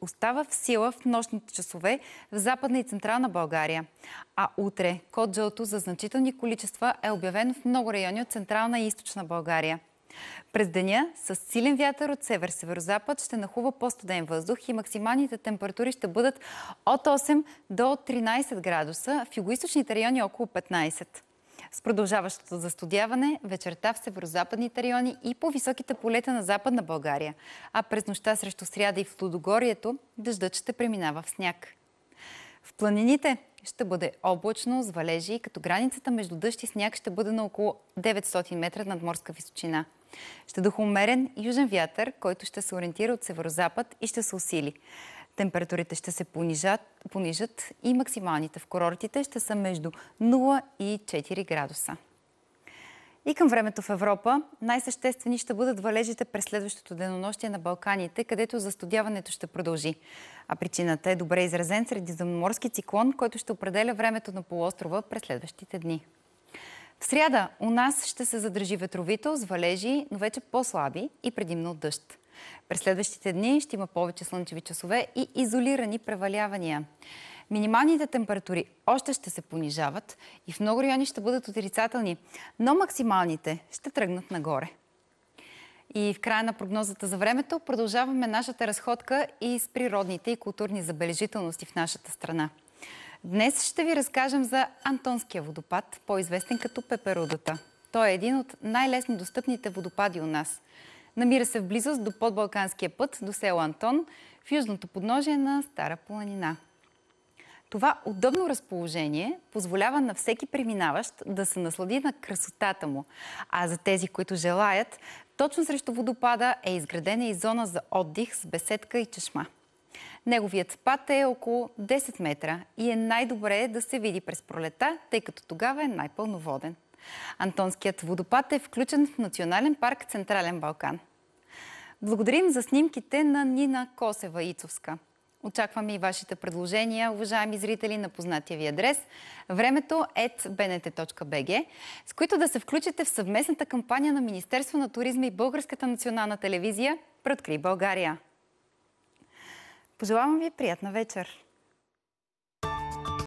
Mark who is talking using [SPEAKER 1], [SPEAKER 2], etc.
[SPEAKER 1] остава в сила в нощните часове в Западна и Централна България. А утре код жълто за значителни количества е обявено в много райони от Централна и Източна България. През деня с силен вятър от север-северозапад ще нахлува по-студен въздух и максималните температури ще бъдат от 8 до 13 градуса, в югоизточните райони около 15. С продължаващото застудяване вечерта в северозападните райони и по високите полета на Западна България, а през нощта срещу сряда и в Лудогорието дъждът ще преминава в сняг. В планините ще бъде облачно с валежи, като границата между дъжд и сняг ще бъде на около 900 метра над морска височина. Ще духа умерен южен вятър, който ще се ориентира от северозапад и ще се усили. Температурите ще се понижат и максималните в курортите ще са между 0 и 4 градуса. И към времето в Европа най-съществени ще бъдат валежите през следващото денонощие на Балканите, където застудяването ще продължи. А причината е добре изразен средиземноморски циклон, който ще определя времето на полуострова през следващите дни. В сряда у нас ще се задържи ветровито с валежи, но вече по-слаби и предимно дъжд. През следващите дни ще има повече слънчеви часове и изолирани превалявания. Минималните температури още ще се понижават и в много райони ще бъдат отрицателни, но максималните ще тръгнат нагоре. И в края на прогнозата за времето продължаваме нашата разходка и с природните и културни забележителности в нашата страна. Днес ще ви разкажем за Антонския водопад, по-известен като Пеперудата. Той е един от най-лесно достъпните водопади у нас. Намира се в близост до подбалканския път до село Антон, в южното подножие на Стара планина. Това удобно разположение позволява на всеки преминаващ да се наслади на красотата му. А за тези, които желаят, точно срещу водопада е изградена и зона за отдих с беседка и чешма. Неговият спад е около 10 метра и е най-добре да се види през пролета, тъй като тогава е най-пълноводен. Антонският водопад е включен в Национален парк Централен Балкан. Благодарим за снимките на Нина Косева-Ицовска. Очакваме и вашите предложения, уважаеми зрители, на познатия ви адрес времето@bnt.bg, с които да се включите в съвместната кампания на Министерство на туризма и Българската национална телевизия "Преоткрий България". Пожелавам ви приятна вечер!